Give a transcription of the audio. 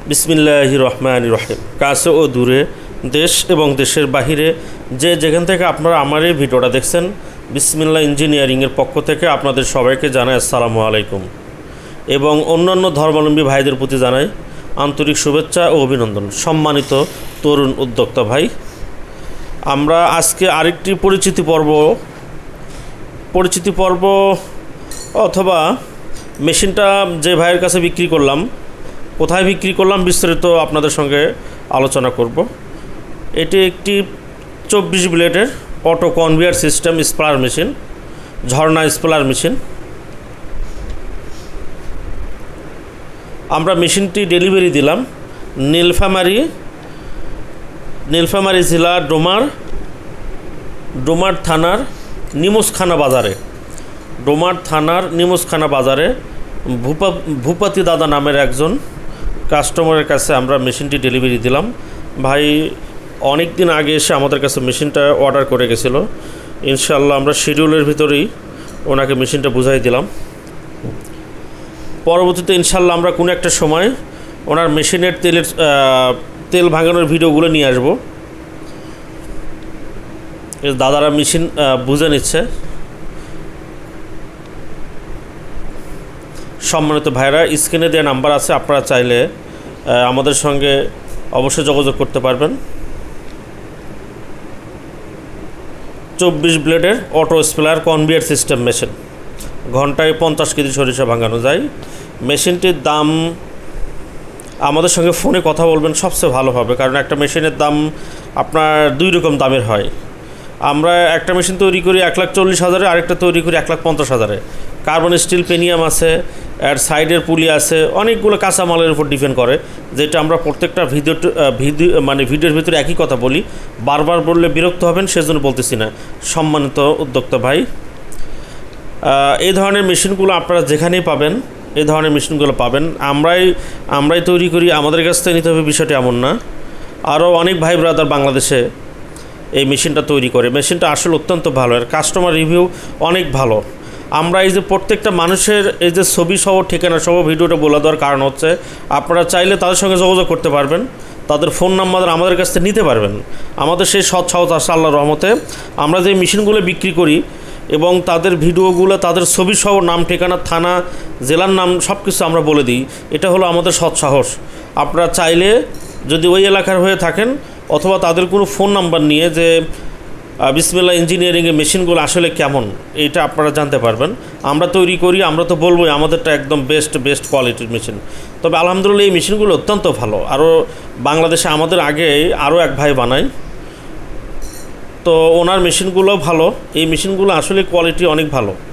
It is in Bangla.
বিসমিল্লাহির রহমানির রহিম। কাছে ও দূরে, দেশ এবং দেশের বাহিরে যে যেখান থেকে আপনারা আমার এই ভিডিওটা দেখছেন, বিসমিল্লাহ ইঞ্জিনিয়ারিংয়ের পক্ষ থেকে আপনাদের সবাইকে জানাই আসসালামু আলাইকুম এবং অন্যান্য ধর্মাবলম্বী ভাইদের প্রতি জানাই আন্তরিক শুভেচ্ছা ও অভিনন্দন। সম্মানিত তরুণ উদ্যোক্তা ভাই, আমরা আজকে আরেকটি পরিচিতি পর্ব অথবা মেশিনটা যে ভাইয়ের কাছে বিক্রি করলাম, কোথায় বিক্রি করলাম বিস্তারিত আপনাদের সঙ্গে আলোচনা করব। এটি একটি 24 ব্লেডের অটো কনভেয়ার সিস্টেম স্প্লার মেশিন, ঝর্ণা স্প্লার মেশিন। আমরা মেশিনটি ডেলিভারি দিলাম নীলফামারী জেলা ডোমার থানার নিমুসখানা বাজারে ভূপতি দাদা নামের একজন কাস্টমারের কাছে আমরা মেশিনটি ডেলিভারি দিলাম। ভাই অনেক দিন আগে এসে আমাদের কাছে মেশিনটা অর্ডার করে গেছিল। ইনশাআল্লাহ আমরা শিডিউলের ভিতরেই ওনাকে মেশিনটা বুঝাই দিলাম। পরবর্তীতে ইনশাআল্লাহ আমরা কোনো একটা সময় ওনার মেশিনের তেল ভাঙানোর ভিডিওগুলো নিয়ে আসব। দাদারা মেশিন বুঝে নিচ্ছে। সম্মানিত ভাইরা, স্ক্রিনে দেওয়া নাম্বার আছে, আপনারা চাইলে আমাদের সঙ্গে অবশ্যই যোগাযোগ করতে পারবেন। 24 ব্লেডের অটো স্প্লার কনভেয়ার সিস্টেম মেশিন, ঘন্টায় 50 কেজি সরিষা ভাঙানো যায়। মেশিনটির দাম আমাদের সঙ্গে ফোনে কথা বলবেন, সবচেয়ে ভালো হবে, কারণ একটা মেশিনের দাম আপনার দুই রকম দামের হয়। আমরা একটা মেশিন তৈরি করি 1,40,000, আরেকটা তৈরি করি 1,50,000। কার্বন স্টিল পেনিয়াম আছে, আর সাইডের পুলি আছে, অনেকগুলো কাঁচামালের উপর ডিপেন্ড করে, যেটা আমরা প্রত্যেকটা ভিডিওর ভিতরে একই কথা বলি। বারবার বললে বিরক্ত হবেন, সেজন্য বলতেছি না। সম্মানিত উদ্যোক্তা ভাই, এই ধরনের মেশিনগুলো আপনারা যেখানেই পাবেন, এই ধরনের মেশিনগুলো পাবেন। আমরাই তৈরি করি, আমাদের কাছ থেকে নিতে হবে বিষয়টি এমন না। আরও অনেক ভাই ব্রাদার বাংলাদেশে এই মেশিনটা তৈরি করে। মেশিনটা আসলে অত্যন্ত ভালো, আর কাস্টমার রিভিউ অনেক ভালো। আমরা এই যে প্রত্যেকটা মানুষের এই যে ছবি সহ ঠিকানা সহ ভিডিওটা বলে দেওয়ার কারণ হচ্ছে, আপনারা চাইলে তাদের সঙ্গে যোগাযোগ করতে পারবেন, তাদের ফোন নাম্বার আমাদের কাছ থেকে নিতে পারবেন। আমাদের সেই সৎ সাহস আছে আল্লাহর রহমতে। আমরা যে মেশিনগুলো বিক্রি করি এবং তাদের ভিডিওগুলো, তাদের ছবি সহ নাম, ঠিকানা, থানা, জেলার নাম সব কিছু আমরা বলে দিই। এটা হলো আমাদের সৎ সাহস। আপনারা চাইলে যদি ওই এলাকার হয়ে থাকেন অথবা তাদের কোনো ফোন নাম্বার নিয়ে যে বিসমিল্লাহ ইঞ্জিনিয়ারিংয়ের মেশিনগুলো আসলে কেমন, এইটা আপনারা জানতে পারবেন। আমরা তৈরি করি, আমরা তো বলবোই আমাদেরটা একদম বেস্ট কোয়ালিটির মেশিন। তবে আলহামদুলিল্লাহ এই মেশিনগুলো অত্যন্ত ভালো। আরও বাংলাদেশে আমাদের আগে আরও এক ভাই বানায়, তো ওনার মেশিনগুলো ভালো। এই মেশিনগুলো আসলে কোয়ালিটি অনেক ভালো।